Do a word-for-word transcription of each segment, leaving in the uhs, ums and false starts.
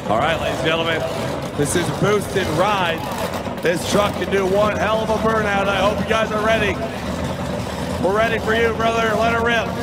All right, ladies and gentlemen, this is Boosted Ride. This truck can do one hell of a burnout. I hope you guys are ready. We're ready for you, brother. Let her rip.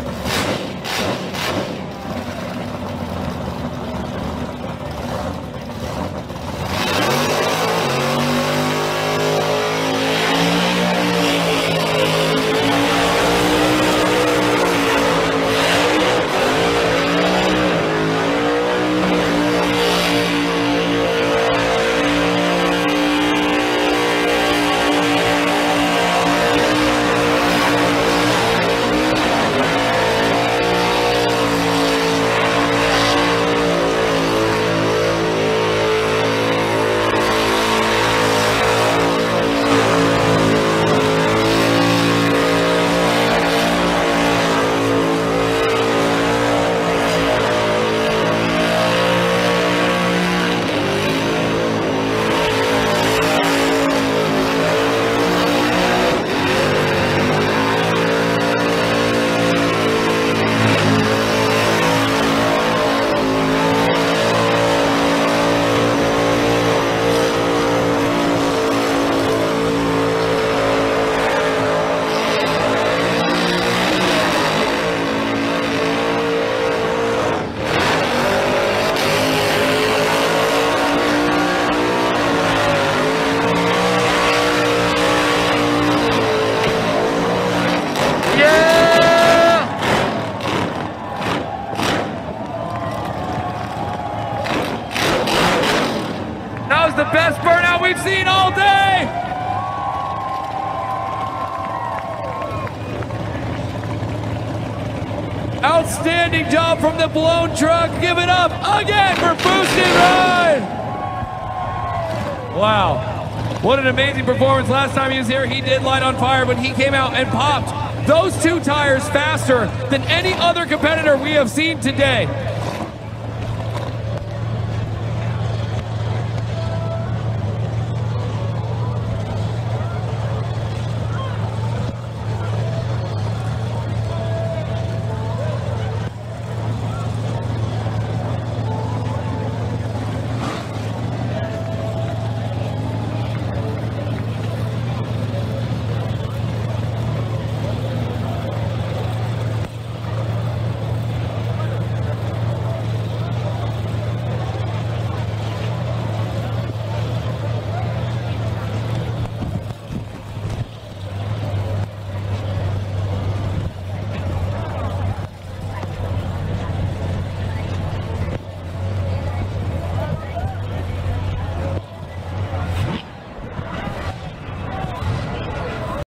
The best burnout we've seen all day. Outstanding job from the blown truck. Give it up again for BoostedRide. Wow, what an amazing performance. Last time he was here, he did light on fire, but he came out and popped those two tires faster than any other competitor we have seen today.